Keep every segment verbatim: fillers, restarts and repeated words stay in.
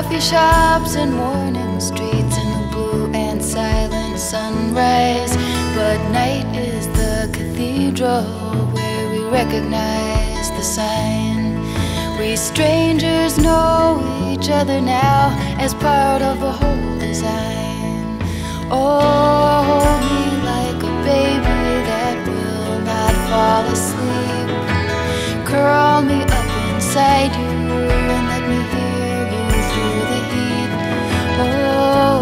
coffee shops and morning streets in the blue and silent sunrise. But night is the cathedral where we recognize the sign. We strangers know each other now as part of the whole design. Oh, hold me like a baby that will not fall asleep. Curl me up inside you and let me hear you through the heat. Oh,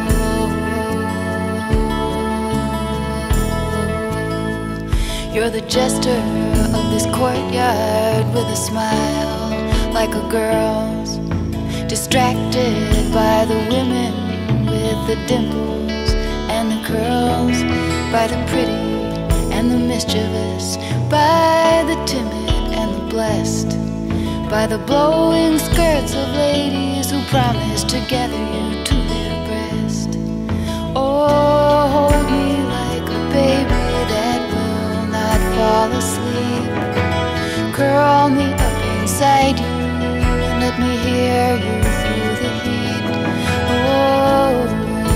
you're the jester of this courtyard with a smile like a girl's, distracted by the women with the dimples and the curls, by the pretty and the mischievous, by the timid and the blessed, by the blowing skirts of ladies who promise to gather you to their breast. Oh, hold me like a baby that will not fall asleep. Curl me up inside you and let me hear you through the heat. Oh,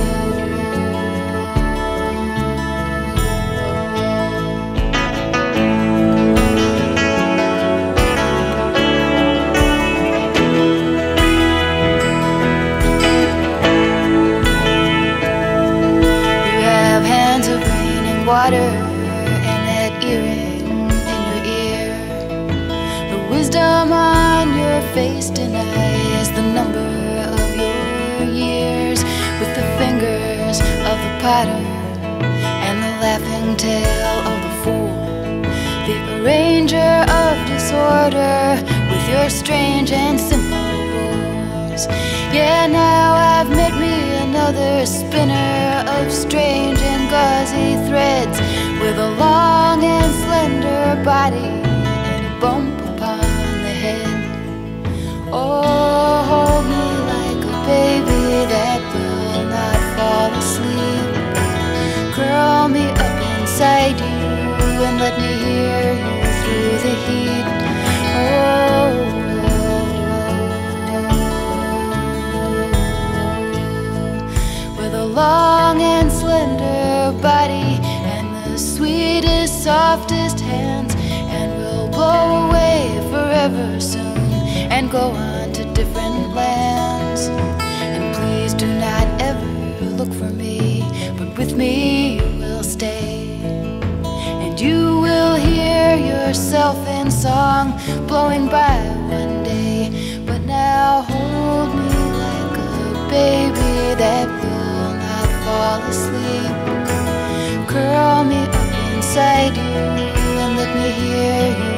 water and that earring in your ear. The wisdom on your face denies the number of your years. With the fingers of the potter and the laughing tail of the fool, the arranger of disorder with your strange and simple rules. Yeah, now I've met me another spinner of strange and gauzy threads, with a long and slender body and a bump upon the head. Oh, hold me like a baby that will not fall asleep. Curl me up inside you and let me hear you through the heat. Oh, long and slender body and the sweetest, softest hands, and we'll blow away forever soon and go on to different lands. And please do not ever look for me, but with me you will stay, and you will hear yourself in song blowing by one day. But now hold me like a baby that will fall asleep. Curl me up inside you and let me hear you